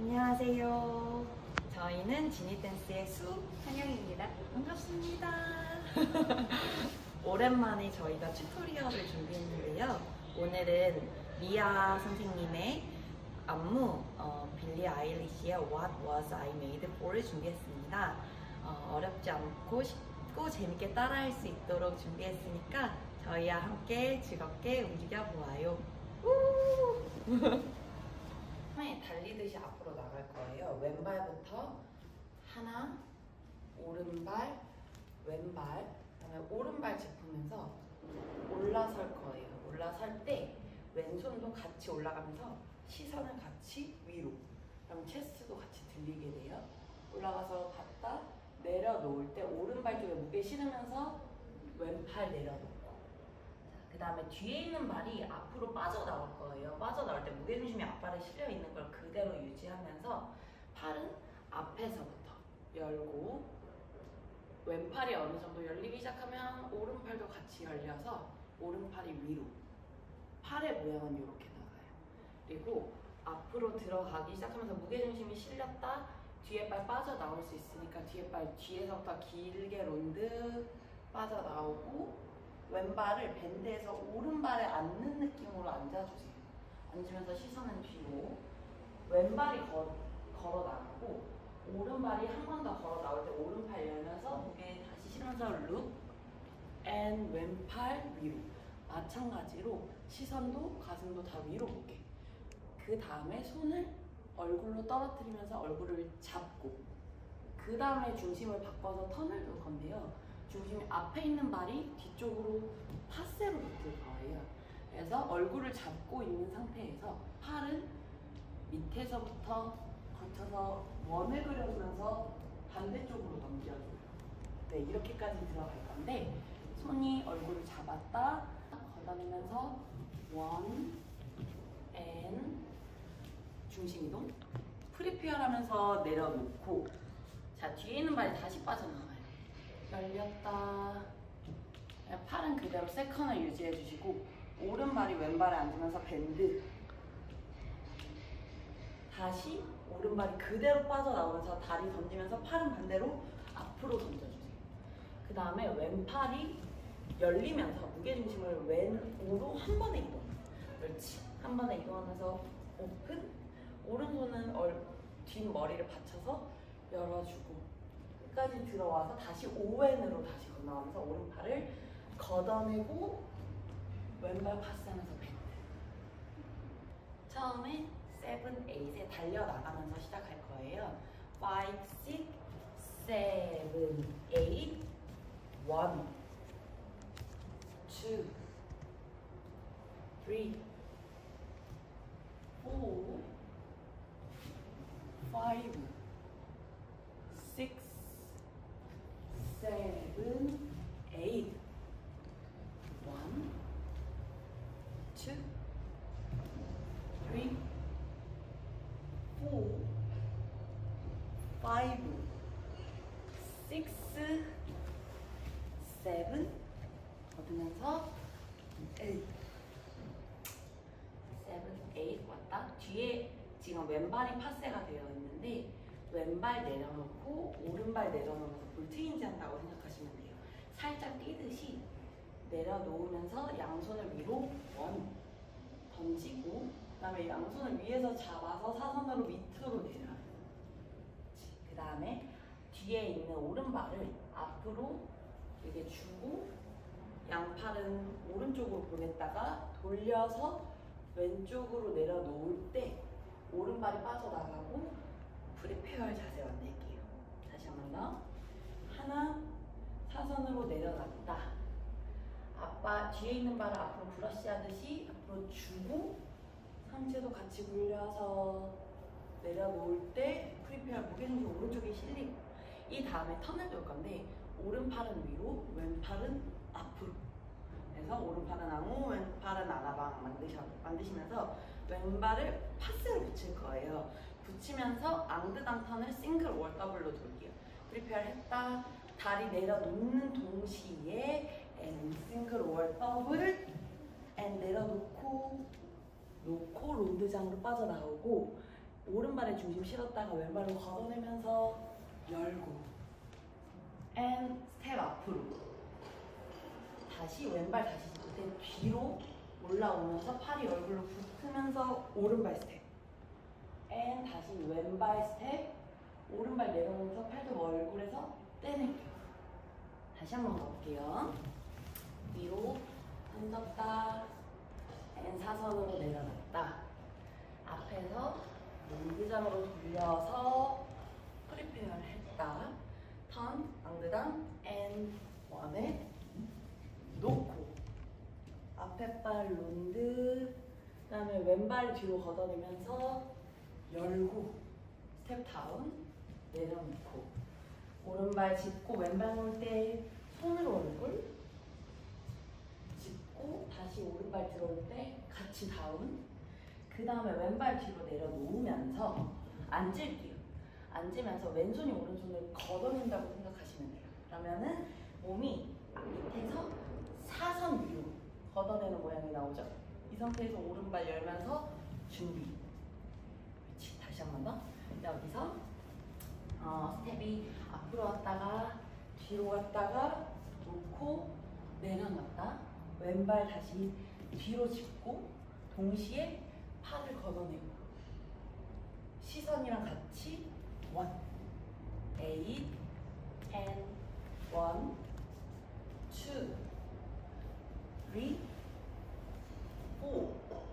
안녕하세요. 저희는 지니댄스의 한영입니다. 반갑습니다. 오랜만에 저희가 튜토리얼을 준비했는데요. 오늘은 리아 선생님의 안무 빌리 아일리시의 What Was I Made For를 준비했습니다. 어렵지 않고 쉽고 재밌게 따라할 수 있도록 준비했으니까 저희와 함께 즐겁게 움직여 보아요. 달리듯이 앞으로 나갈 거예요. 왼발부터 하나, 오른발, 왼발, 그다음에 오른발 짚으면서 올라설 거예요. 올라설 때 왼손도 같이 올라가면서 시선을 같이 위로, 그럼 체스트도 같이 들리게 돼요. 올라가서 갔다 내려놓을 때 오른발 쪽에 무게 실으면서 왼팔 내려놓고, 그 다음에 뒤에 있는 발이 앞으로 빠져나올 거예요. 빠져나올 때 무게중심이 앞발에 실려 있는 걸 그대로 유지하면서 팔은 앞에서부터 열고, 왼팔이 어느 정도 열리기 시작하면 오른팔도 같이 열려서 오른팔이 위로, 팔의 모양은 이렇게 나가요. 그리고 앞으로 들어가기 시작하면서 무게중심이 실렸다 뒤에 발 빠져나올 수 있으니까 뒤에 발 뒤에서부터 길게 론드 빠져나오고, 왼발을 밴드에서 오른발에 앉는 느낌으로 앉아주세요. 앉으면서 시선은 뒤로, 왼발이 걸어 나가고 오른발이 한 번 더 걸어 나올 때 오른팔 열면서 무게 다시 실으면서 룩 앤 왼팔 위로, 마찬가지로 시선도 가슴도 다 위로 볼게. 그 다음에 손을 얼굴로 떨어뜨리면서 얼굴을 잡고, 그 다음에 중심을 바꿔서 턴을 돌 건데요. 중심이 앞에 있는 발이 뒤쪽으로 파세로 붙을 거예요. 그래서 얼굴을 잡고 있는 상태에서 팔은 밑에서부터 거쳐서 원을 그려주면서 반대쪽으로 넘겨줘요. 네, 이렇게까지 들어갈 건데, 손이 얼굴을 잡았다 걷어내면서 원 앤 중심 이동, 프리페어 하면서 내려놓고, 자, 뒤에 있는 발이 다시 빠져나와요. 열렸다. 팔은 그대로 세컨을 유지해 주시고 오른발이 왼발에 앉으면서 밴드, 다시 오른발이 그대로 빠져나오면서 다리 던지면서 팔은 반대로 앞으로 던져주세요. 그 다음에 왼팔이 열리면서 무게중심을 왼으로 한 번에 이동. 그렇지. 한 번에 이동하면서 오픈. 오른손은 뒷머리를 받쳐서 열어주고 끝까지 들어와서 다시 오웬으로 다시 건너가면서 오른팔을 걷어내고 왼발 파스하면서 밴드. 처음에 7, 8에 달려나가면서 시작할 거예요. 5, 6, 7, 8 1, 2, 3, 4, 5, 6, 7, 8 1, 2, 3, 4, 5, 6, 7 걷으면서 8 7, 8 왔다. 뒤에 지금 왼발이 파세가 되어 있는데 왼발 내려놓고 오른발 내려놓으면서 볼트인지 한다고 생각하시면 돼요. 살짝 뛰듯이 내려놓으면서 양손을 위로 원 던지고, 그 다음에 양손을 위에서 잡아서 사선으로 밑으로 내려요. 그 다음에 뒤에 있는 오른발을 앞으로 이렇게 주고 양팔은 오른쪽으로 보냈다가 돌려서 왼쪽으로 내려놓을 때 오른발이 빠져나가고 프리페어 자세 만들게요. 다시 한 번 더. 하나, 사선으로 내려놨다. 뒤에 있는 발을 앞으로 브러쉬 하듯이 앞으로 주고 상체도 같이 굴려서 내려놓을 때 프리페어 무게중심 오른쪽에 실리고, 이 다음에 턴을 돌 건데 오른팔은 위로, 왼팔은 앞으로. 그래서 오른팔은 앙호, 왼팔은 아나방 만드시면서 왼발을 파스를 붙일 거예요. 붙이면서 앙드당 턴을 싱글 월 더블로 돌게요. 프리페어 했다. 다리 내려놓는 동시에 싱글 월 더블 내려놓고 론드장으로 빠져나오고 오른발에 중심 실었다가 왼발로 걷어내면서 열고 and 스텝 앞으로 다시 왼발 다시 짚을 때 뒤로 올라오면서 팔이 얼굴로 붙으면서 오른발 스텝 and 다시 왼발 스텝 오른발 내려오면서 팔도 얼굴에서 떼낼게요. 다시 한번 가볼게요. 위로 던졌다 and 사선으로 내려놨다 앞에서 롱기장으로 돌려서 프리페어를 했다 턴 앙드당 and 원에 놓고 앞에 발 론드 그 다음에 왼발 뒤로 걷어내면서 열고 스텝 다운 내려놓고 오른발 짚고 왼발 놓을 때 손으로 얼굴 짚고 다시 오른발 들어올 때 같이 다운 그 다음에 왼발 뒤로 내려놓으면서 앉을게요. 앉으면서 왼손이 오른손을 걷어낸다고 생각하시면 돼요. 그러면은 몸이 밑에서 사선 위로 걷어내는 모양이 나오죠. 이 상태에서 오른발 열면서 준비. 그렇지. 다시 한 번 더. 여기서 스텝이 앞으로 왔다가 뒤로 갔다가 놓고 내려놨다. 왼발 다시 뒤로 짚고 동시에 팔을 걷어내고 시선이랑 같이 1, 8, and 1, 2, 3, 4, 5,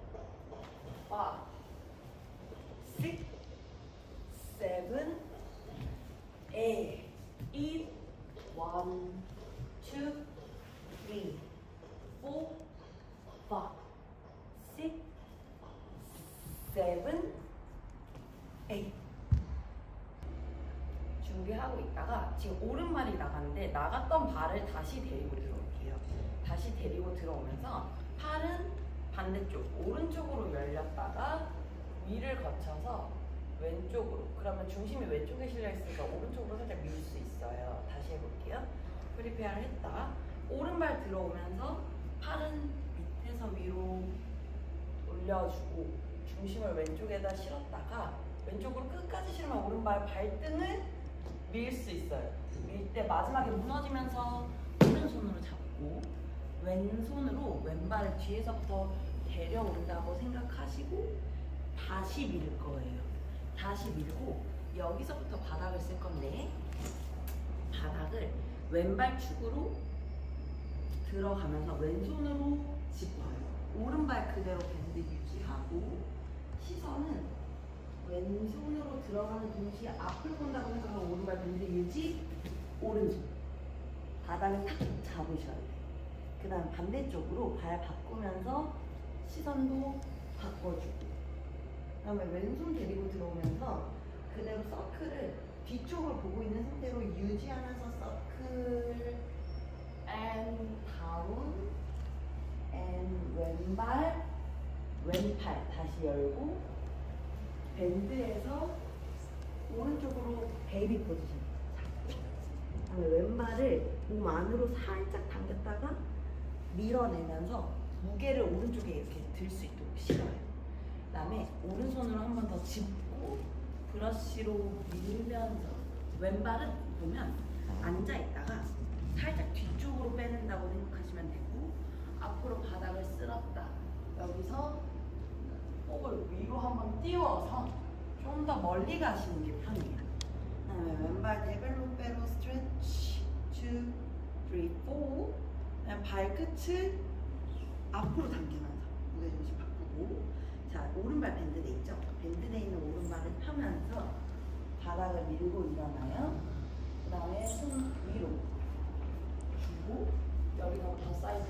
6, 7, 8, 1, 2, 3, 4, 5, 6, 7, 8 준비하고 있다가 지금 오른발이 나갔는데 나갔던 발을 다시 데리고 들어올게요. 다시 데리고 들어오면서 팔은 반대쪽 오른쪽으로 열렸다가 위를 거쳐서 왼쪽으로 그러면 중심이 왼쪽에 실려 있으니까 오른쪽으로 살짝 밀 수 있어요. 다시 해볼게요. 프리페어를 했다. 오른발 들어오면서 팔은 밑에서 위로 올려주고 중심을 왼쪽에다 실었다가 왼쪽으로 끝까지 실으면 오른발 발등을 밀 수 있어요. 밀 때 마지막에 무너지면서 오른손으로 잡고 왼손으로 왼발을 뒤에서부터 데려온다고 생각하시고 다시 밀 거예요. 다시 밀고 여기서부터 바닥을 쓸 건데 바닥을 왼발 축으로 들어가면서 왼손으로 짚어요. 오른발 그대로 밴드 유지하고 시선은 왼손으로 들어가는 동시에 앞을 본다고 생각하고 오른발 밴드 유지 오른손 바닥을 탁 잡으셔야 돼요. 그 다음 반대쪽으로 발 바꾸면서 시선도 바꿔주고 그 다음에 왼손 데리고 들어오면서 그대로 서클을 뒤쪽을 보고 있는 상태로 유지하면서 서클 and 다운 and 왼발 왼팔 다시 열고 밴드에서 오른쪽으로 베이비 포지션 잡고 그다음에 왼발을 몸 안으로 살짝 당겼다가 밀어내면서 무게를 오른쪽에 이렇게 들 수 있도록 실어요. 그 다음에 오른손으로 한 번 더 짚고 브러쉬로 밀면서 왼발은 보면 앉아있다가 살짝 뒤쪽으로 빼낸다고 생각하시면 되고 앞으로 바닥을 쓸었다. 여기서 폭을 위로 한번 띄워서 좀 더 멀리 가시는 게 편해요. 그다음에 왼발 데벨로페로 스트레치 2, 3, 4 그다음 발끝을 앞으로 당기면서 무게중심 바꾸고 자 오른발 밴드돼 있죠? 밴드돼 있는 오른발을 펴면서 바닥을 밀고 일어나요. 그 다음에 손 위로 주고 여기서 더 사이드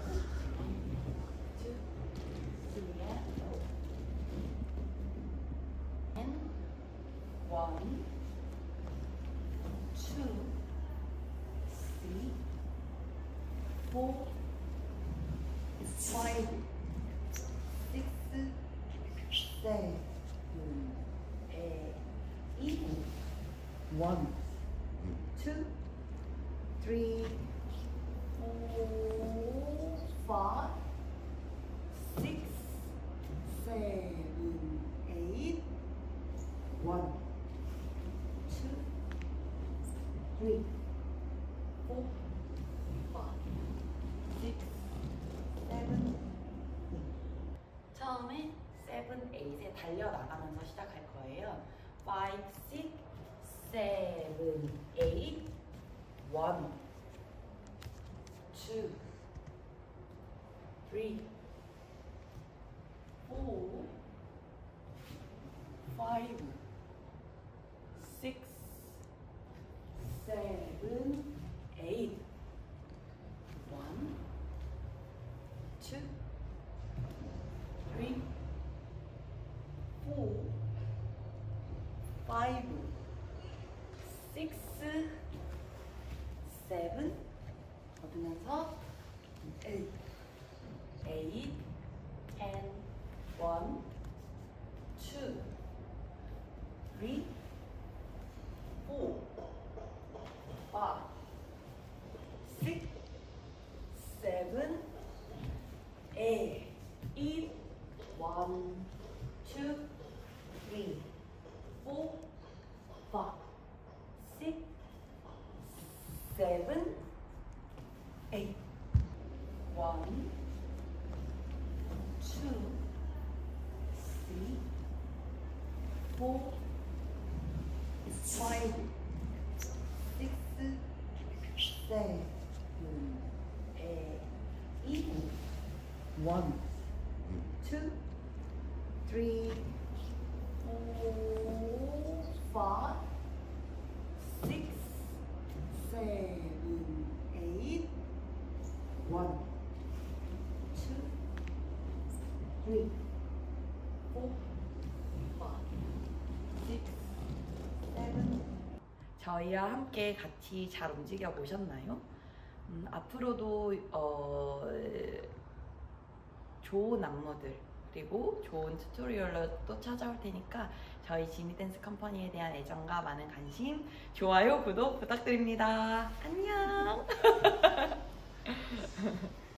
1, 2, 3, 4, 5, 6, 7, 8, 1, 2, 3, 4, 5, 6, 7, 8, 1, 2, 3, 4, 5, 6, 7, 8. 처음에 7, 8에 달려나가면서 시작할 거예요. 5, 6, 7, 8, 1, 2, 3, 4, 5, 6, 7, 8. 1, 2, 3, 4, 5, 6, 7. 얻으면서 8, 8, and 1, 2, 3, 4, 5, 6, 7, 8, 1, 2, 3, 4, 5, 6, 7, 8. 1, 2, 3, 4, 5, 6, 7, 8. 1, 2, 3, 4, 5, 6, 7, 8. 1, 2, 3, 4, 5, 6, 7. 저희와 함께 같이 잘 움직여 보셨나요? 앞으로도 좋은 안무들 그리고 좋은 튜토리얼로 또 찾아올 테니까 저희 지니 댄스 컴퍼니에 대한 애정과 많은 관심, 좋아요, 구독 부탁드립니다. 안녕.